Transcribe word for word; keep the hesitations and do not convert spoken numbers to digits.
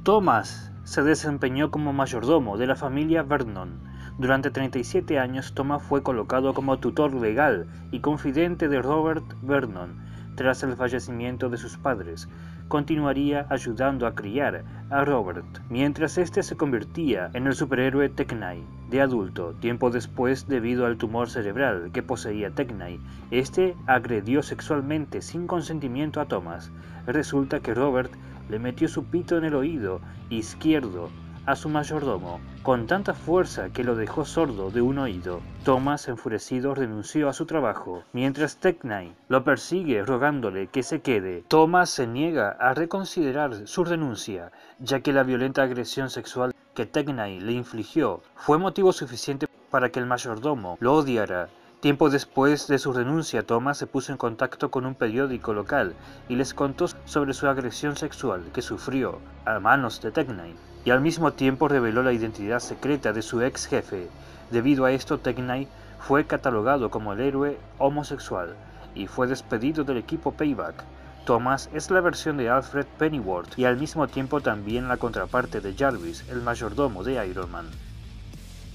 Thomas se desempeñó como mayordomo de la familia Vernon. Durante treinta y siete años, Thomas fue colocado como tutor legal y confidente de Robert Vernon. Tras el fallecimiento de sus padres, continuaría ayudando a criar a Robert, mientras este se convertía en el superhéroe Tecnai. De adulto, tiempo después, debido al tumor cerebral que poseía Tecnai, este agredió sexualmente sin consentimiento a Thomas. Resulta que Robert le metió su pito en el oído izquierdo a su mayordomo, con tanta fuerza que lo dejó sordo de un oído. Thomas, enfurecido, renunció a su trabajo, mientras Tecnai lo persigue rogándole que se quede. Thomas se niega a reconsiderar su renuncia, ya que la violenta agresión sexual que Tecnai le infligió fue motivo suficiente para que el mayordomo lo odiara. Tiempo después de su renuncia, Thomas se puso en contacto con un periódico local y les contó sobre su agresión sexual que sufrió a manos de Tecnai, y al mismo tiempo reveló la identidad secreta de su ex jefe. Debido a esto, Tecnai fue catalogado como el héroe homosexual y fue despedido del equipo Payback. Thomas es la versión de Alfred Pennyworth y al mismo tiempo también la contraparte de Jarvis, el mayordomo de Iron Man.